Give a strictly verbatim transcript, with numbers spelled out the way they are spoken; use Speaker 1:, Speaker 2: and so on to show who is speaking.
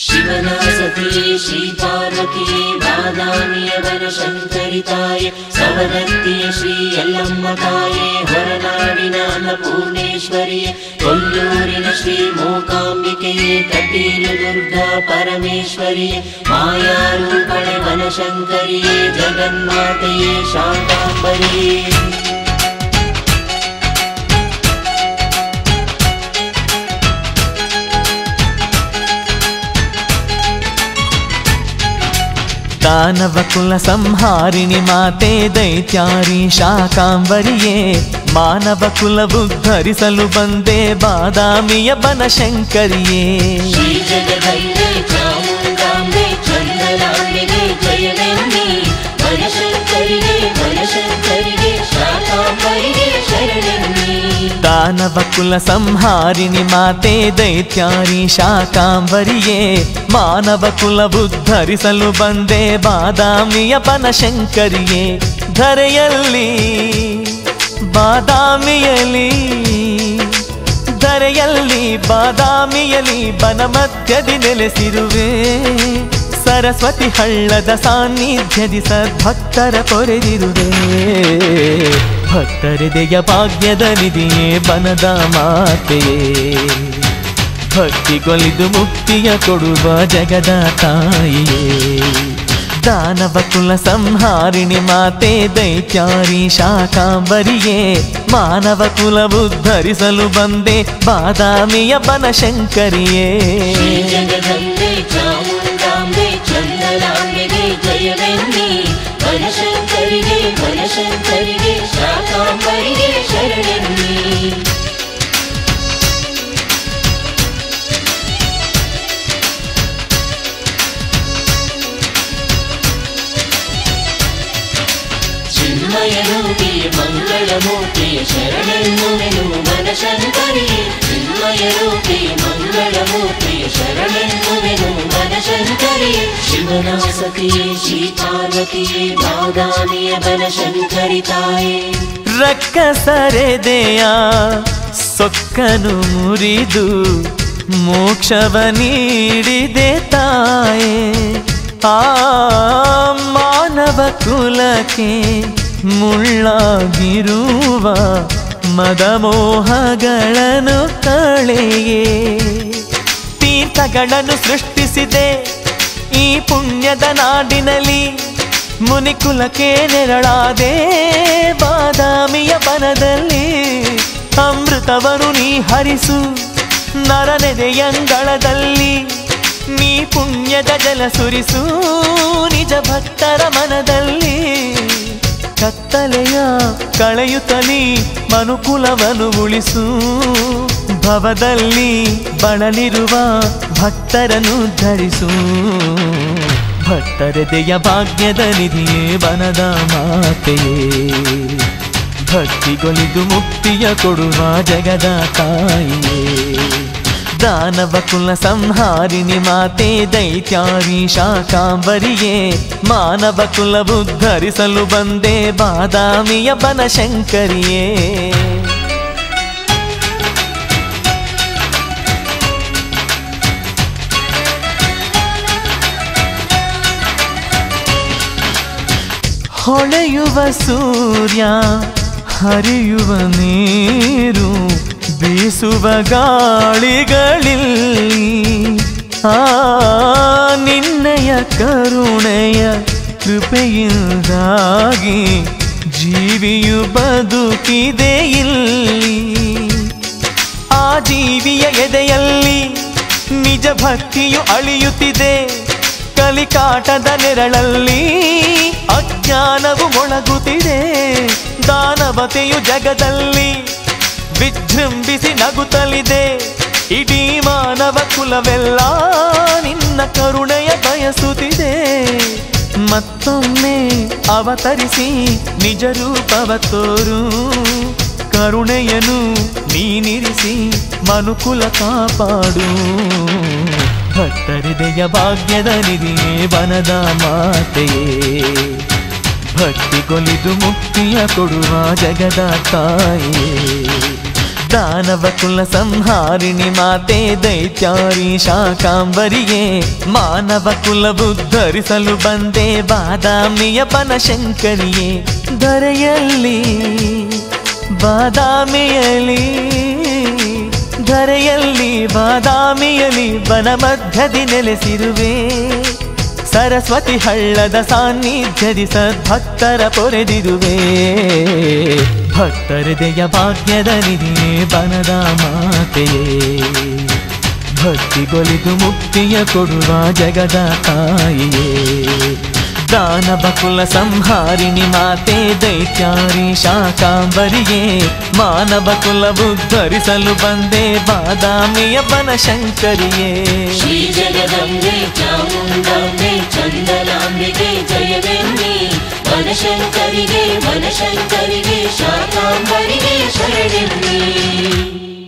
Speaker 1: ಶಿವನ ಸತಿಯೇ ಶ್ರೀ ಪಾರ್ವತಿಯೇ ಬಾದಾಮಿಯ ಬನಶಂಕರಿ ತಾಯೇ ಸವದತ್ತಿಯ ಶ್ರೀ ಯಲ್ಲಮ್ಮ ತಾಯೇ ಹೊರನಾಡಿನ ಅನ್ನಪೂರ್ಣೇಶ್ವರಿಯೇ ಕೊಲ್ಲೂರಿನ ಶ್ರೀ ಮೂಕಾಂಬಿಕೆಯೇ ಕಟೀಲು ದುರ್ಗಾ ಪರಮೇಶ್ವರಿಯೇ ಮಾಯಾರೂಪಳೆ ಬನಶಂಕರಿಯೇ ಜಗನ್ಮಾತೆಯೇ ಶಾಂತಾಂಬರಿಯೇ
Speaker 2: दानव कुल संहारिणि माते दैत्यारी शाकांबरिये मानव कुल उद्धरिसलु बंदे बादामिय बनशंकरिये
Speaker 1: श्री जगदम्बे चामुंडांबे चंदनांबिके जयवेन्नी बनशंकरिये बनशंकरिये शाकांबरिये शरणेन्नी
Speaker 2: दानव कुल संहारिणि माते दैत्यारी शाकांबरिये मानव कुल उद्धरिसलु बंदे ಬಾದಾಮಿಯ ಬನಶಂಕರಿಯೇ ಧರೆಯಲ್ಲಿ ಬಾದಾಮಿಯಲಿ ಧರೆಯಲ್ಲಿ ಬಾದಾಮಿಯಲಿ ಬನ ಮಧ್ಯದಿ ನೆಲೆಸಿರುವೆ ಸರಸ್ವತಿ ಹಳ್ಳದ ಸಾನ್ನಿಧ್ಯದಿ ಸದ್ಭಕ್ತರ ಪೊರೆದಿರುವೆ ಭಕ್ತರೆದೆಯ ಭಾಗ್ಯದ ನಿಧಿಯೇ ಬನದ ಮಾತೆಯೇ ಭಕ್ತಿಗೊಲಿದು ಮುಕ್ತಿಯ ಕೊಡುವ ಜಗದ ತಾಯಿಯೇ दानव कुल संहारिणि माते दैत्यारी शाकांबरिये मानव कुल उद्धरिसलु बंदे बादामिय बनशंकरिये
Speaker 1: श्री जगदम्बे चामुंडांबे चंदनांबिके जयवेन्नी बनशंकरिये बनशंकरिये शाकांबरिये शरणेन्नी ಚಿನ್ಮಯರೂಪಿಯೇ ಮಂಗಳಮೂರ್ತಿಯೇ ಶರಣೆನ್ನುವೆನು ಬನಶಂಕರಿಯೇ ಚಿನ್ಮಯರೂಪಿಯೇ ಮಂಗಳಮೂರ್ತಿಯೇ ಶರಣೆನ್ನುವೆನು ಬನಶಂಕರಿಯೇ ಶಿವನ ಸತಿಯೇ ಶ್ರೀ ಪಾರ್ವತಿಯೇ ಬಾದಾಮಿಯ ಬನಶಂಕರಿ ತಾಯೇ
Speaker 2: ರಕ್ಕಸರೆದೆಯ ಸೊಕ್ಕನು ಮುರಿದು ಮೋಕ್ಷವ ನೀಡಿದೆ ತಾಯೇ ಆ ಮಾನವ ಕುಲಕ್ಕೆ ಮುಳ್ಳಾಗಿರುವ ಮದಮೋಹಗಳನ್ನು ಕಳೆಯೇ ತೀರ್ಥಗಳನ್ನು ಸೃಷ್ಟಿಸಿದೆ ಈ ಪುಣ್ಯದ ನಾಡಿನಲ್ಲಿ ಮುನಿಕುಲಕ್ಕೆ ನೆರಳಾದೆ ಬಾದಾಮಿಯ ಬನದಲ್ಲಿ ಅಮೃತವನ್ನು ನೀ ಹರಿಸು ನರನೆದೆಯಂಗಳದಲ್ಲಿ ನೀ ಪುಣ್ಯದ ಜಲ ಸುರಿಸು ನಿಜ ಭಕ್ತರ ಮನದಲ್ಲಿ ಕತ್ತಲೆಯ ಕಳೆಯುತ್ತಲೀ ಮನುಕುಲವನ್ನು ಉಳಿಸು ಭವದಲ್ಲಿ ಬಳಲಿರುವ ಭಕ್ತರನ್ನು ಧರಿಸು ಭಕ್ತರೆದೆಯ ಭಾಗ್ಯದ ನಿಧಿಯೇ ಬನದ ಮಾತೆಯೇ ಭಕ್ತಿಗೊಲಿದು ಮುಕ್ತಿಯ ಕೊಡುವ ಜಗದ ತಾಯಿಯೇ दानव कुल संहारिणि माते दैत्यारी शाकांबरिये मानव कुल उद्धरिसलु बंदे बादामिय बनशंकरिये ಹೊಳೆಯುವ ಸೂರ್ಯ ಹರಿಯುವ ನೀರು ಬೀಸುವ ಗಾಳಿಗಳಲ್ಲಿ ಆ ನಿನ್ನಯ ಕರುಣೆಯ ಕೃಪೆಯಿಂದಾಗಿ ಜೀವಿಯು ಬದುಕಿದೆ ಇಲ್ಲಿ ಆ ಜೀವಿಯ ಎದೆಯಲ್ಲಿ ನಿಜ ಭಕ್ತಿಯು ಅಳಿಯುತ್ತಿದೆ ಕಲಿಕಾಟದ ನೆರಳಲ್ಲಿ ಅಜ್ಞಾನವು ಮೊಳಗುತ್ತಿದೆ ದಾನವತೆಯು ಜಗದಲ್ಲಿ ವಿಜೃಂಭಿಸಿ ನಗುತ್ತಲಿದೆ ಇಡೀ ಮಾನವ ಕುಲವೆಲ್ಲ ನಿನ್ನ ಕರುಣೆಯ ಬಯಸುತ್ತಿದೆ ಮತ್ತೊಮ್ಮೆ ಅವತರಿಸಿ ನಿಜ ರೂಪವ ತೋರು ಕರುಣೆಯನು ನೀನಿರಿಸಿ ಮನುಕುಲ ಕಾಪಾಡು ಭಕ್ತರಿದೆಯ ಭಾಗ್ಯದ ನಿಧಿಯೇ ಬನದ ಮಾತೆಯೇ ಭಕ್ತಿಗೊಲಿದು ಮುಕ್ತಿಯ ಕೊಡುವ ಜಗದ ತಾಯಿಯೇ ದಾನವ ಕುಲ ಸಂಹಾರಿಣಿ ಮಾತೆ ದೈತ್ಯಾರಿ ಶಾಕಾಂಬರಿಯೇ ಮಾನವ ಕುಲವುದ್ಧರಿಸಲು ಬಂದೆ ಬಾದಾಮಿಯ ಬನಶಂಕರಿಯೇ ಧರೆಯಲ್ಲಿ ಬಾದಾಮಿಯಲಿ ಧರೆಯಲ್ಲಿ ಬಾದಾಮಿಯಲಿ ಬನ ಮಧ್ಯದಿ ನೆಲೆಸಿರುವೆ ಸರಸ್ವತಿ ಹಳ್ಳದ ಸಾನ್ನಿಧ್ಯದಿ ಸದ್ಭಕ್ತರ ಪೊರೆದಿರುವೆ ಭಕ್ತರದೆಯ ಭಾಗ್ಯದ ನಿಧಿಯೇ ಬನದ ಮಾತೆಯೇ ಭಕ್ತಿಗೊಲಿದು ಮುಕ್ತಿಯ ಕೊಡುವ ಜಗದ ತಾಯಿಯೇ ದಾನವ ಕುಲ ಸಂಹಾರಿಣಿ ಮಾತೆ ದೈತ್ಯಾರಿ ಶಾಕಾಂಬರಿಯೇ ಮಾನವ ಕುಲವುದ್ಧರಿಸಲು ಬಂದೆ ಬಾದಾಮಿಯ ಬನಶಂಕರಿಯೇ
Speaker 1: ಶ್ರೀ ಜಗದಂಬೆ ಚಾಮುಂಡಾಂಬೆ ಚಂದನಾಂಬಿಕೆ ಜಯವೆನ್ನಿ ಬನಶಂಕರಿಗೆ ಬನಶಂಕರಿಗೆ ಶಾಕಾಂಬರಿಗೆ ಶರಣೆನ್ನಿ.